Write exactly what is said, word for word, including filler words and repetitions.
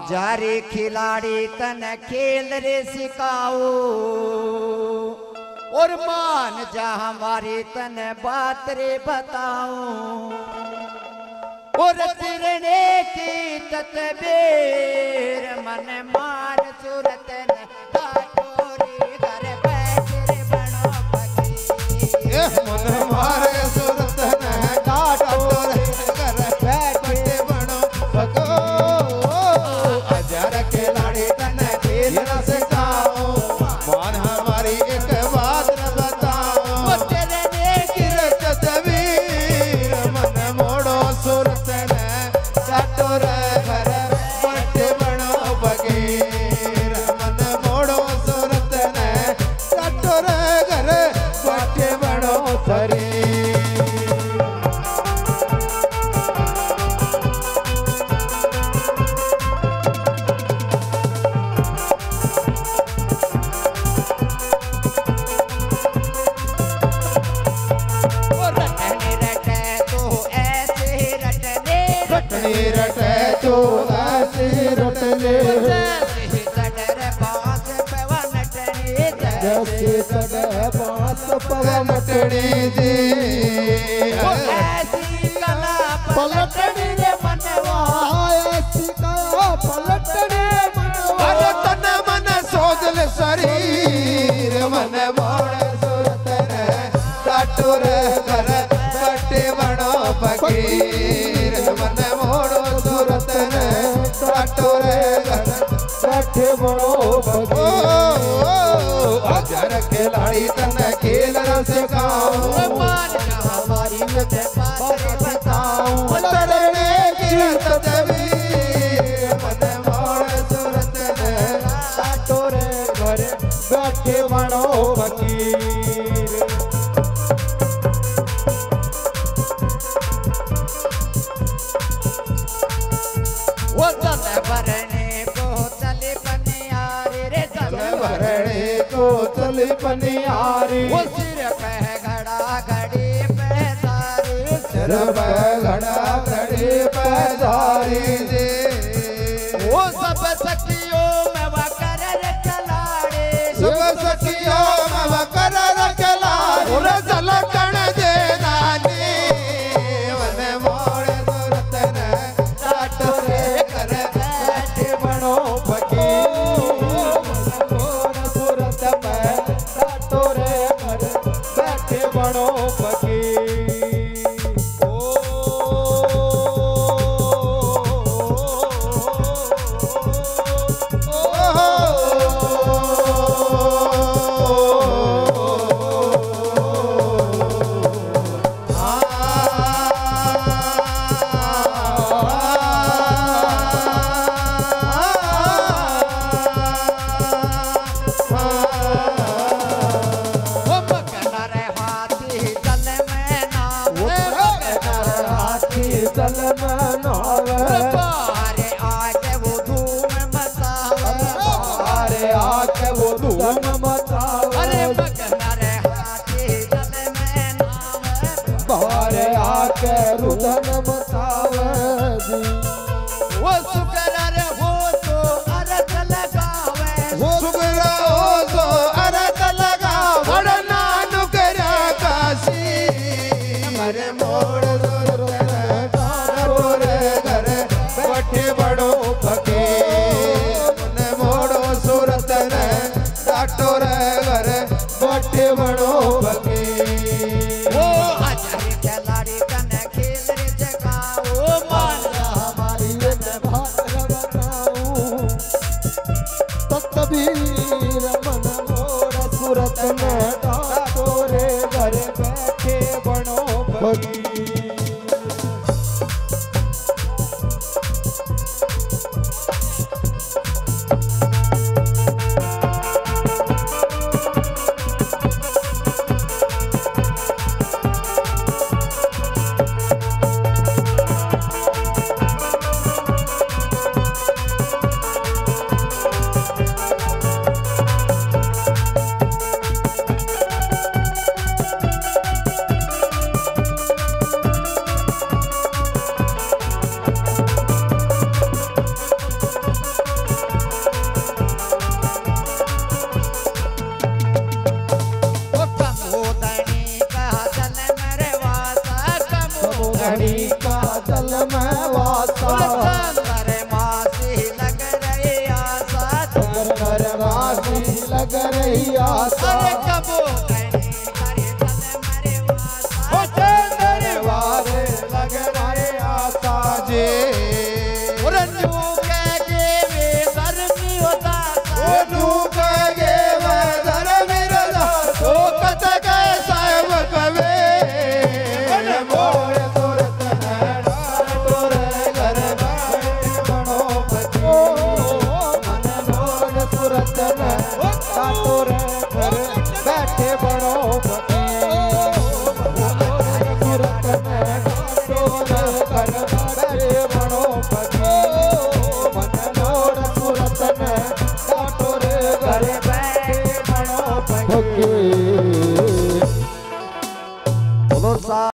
जारे खिलाड़ी तन खेल रे सिखाओ और मान जा हमारे तन बात रे बताओ और तिरने की तस्वीर मन मान सूरत ने काटोरी घर बैठे बनो पकी मन मारे सूरत ने काटोरी घर बैठे बनो पको हजार खिलाड़ी तन खेल न सिखाओ मान हमारी एक बात न बताओ तिरने की तस्वीर मन मोड़ो सूरत ने काटोरे घर बैठे बनो फकीर मन मोड़ो सूरत ने काटोरे घर बैठे बनो फरीर रटे तो ऐसे रटने जैसे सडर बांस पवन नटनी जी ऐसी कला पलटनी रे मनवा ऐसी कला पलटने मनवा अरे तन मन सोजल शरीर मन मोड़ सूरत ने काटोर घर कटे बनो फकीर मन मोड़ो सूरत ने काटोरे घर कटे बनो फकीर हजार खिलाड़ी तन खेल न सिखाओ मान जा हमारी बात रे बताओ तरने की तस्वीर मन मोड़ सूरत ने काटोरे घर कटे बनो फकीर वो चल भरने को चले पनियारे रे चल भरने को चली पनियारी वो सिर पे घड़ा घड़ी पे सारी सिर पे घड़ा घड़ी पे सारी जी वो सब सखियों में वकर खिलाड़ी सब सखियों में वकर खिलाड़ी उरे झलकण दे नानी मन मोड़ सूरत ने काटोरे घर बैठे बनो फकीर मोड़ सूरत में काटोरे घर बैठे बनो फकीर चल मनावे बारे आके वो धूम मचावे बारे आके वो धूम मचावे अरे मगना रे हाथी चल में नावे बारे आके रुदन मचावे वो सुकर रे हो तो अरत लगावे वो सुगरा हो तो अरत लगावे बड़ नानुक रे काशी मरे मोड़ बैठे बड़ो फकीर मन मोड़ो सूरत ने काटोरे घर बैठे बड़ो फकीर वो हजार खिलाड़ी कन खेल रे जगाओ मान जा हमारी भाग बताऊं तकबीर मन मोड़ सूरत ने काटोरे घर बैठे बड़ो फकीर लग रही आशा अरे कबो